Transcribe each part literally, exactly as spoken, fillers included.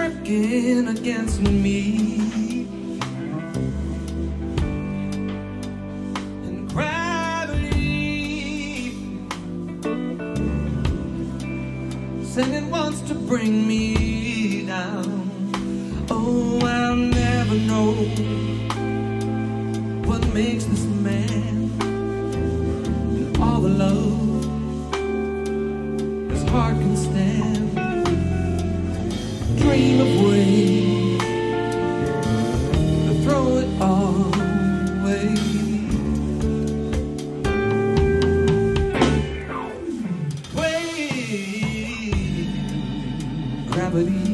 working against me. And gravity said it wants to bring me down. Oh, I'll never know what makes this man and all the love his heart can stand. Dream of ways to throw it all away. Wait, gravity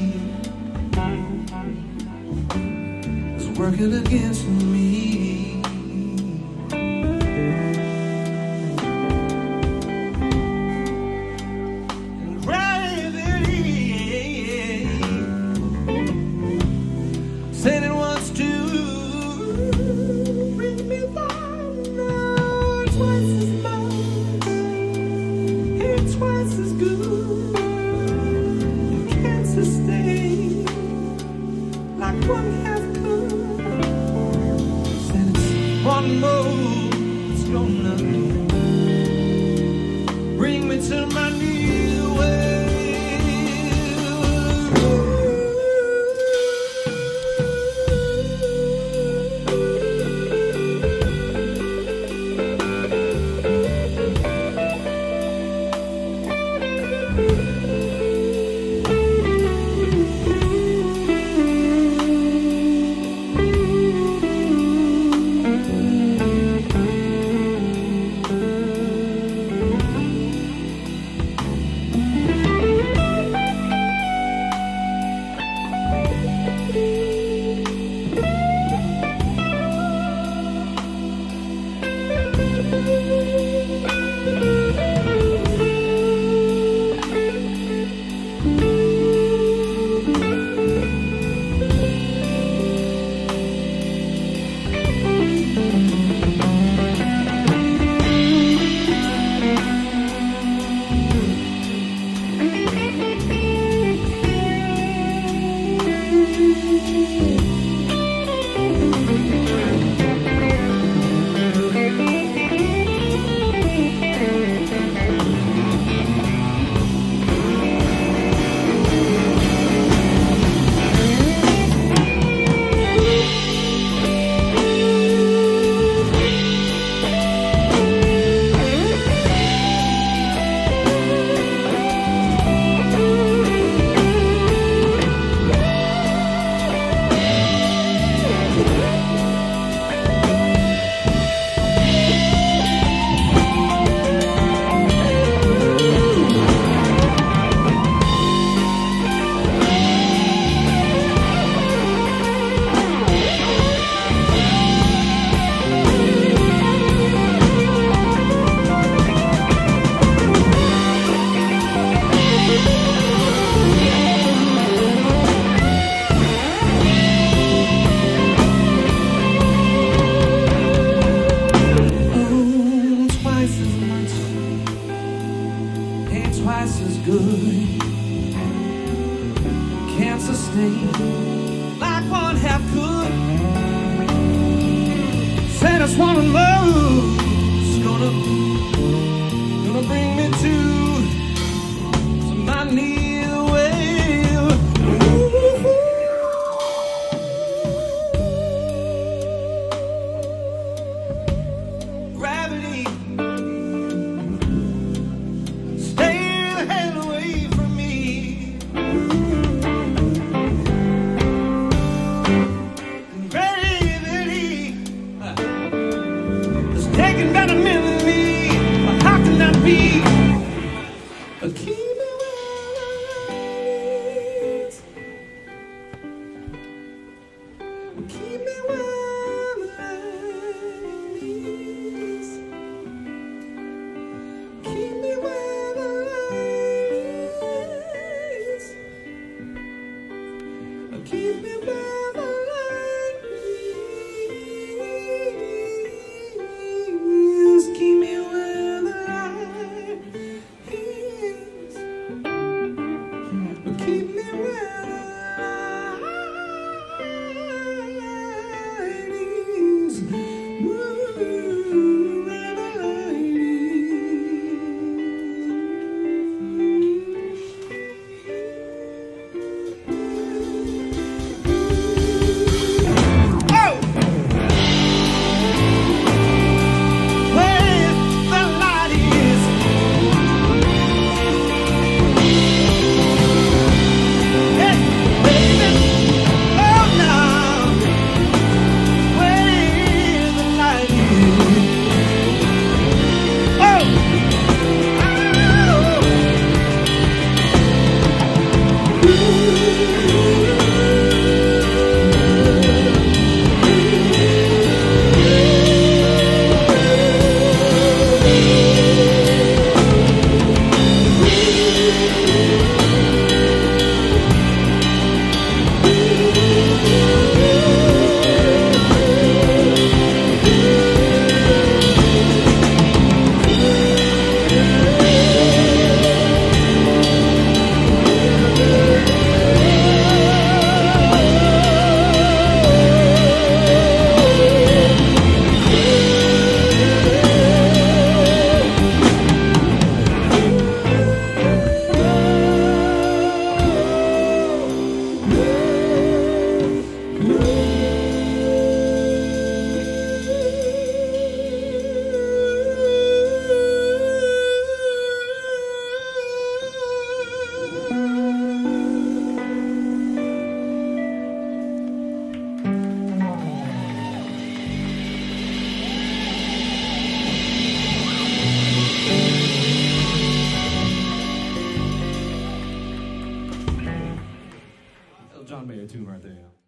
is working against me. Said it wants to bring me down, no, twice as much, here twice as good. You can't sustain like one half could. Said it's one more that's gonna bring me to my knees. Twice as good, can't sustain like one half could. Said it's one of love, it's gonna, gonna bring me to, to my knees. Gravity, taking better men than me, but how can that be? But keep me where the light is. Keep me where the light is. Keep me where the light is. Keep me where the light is. Keep me where the light is. Keep me where the light is. John Mayer tune right there.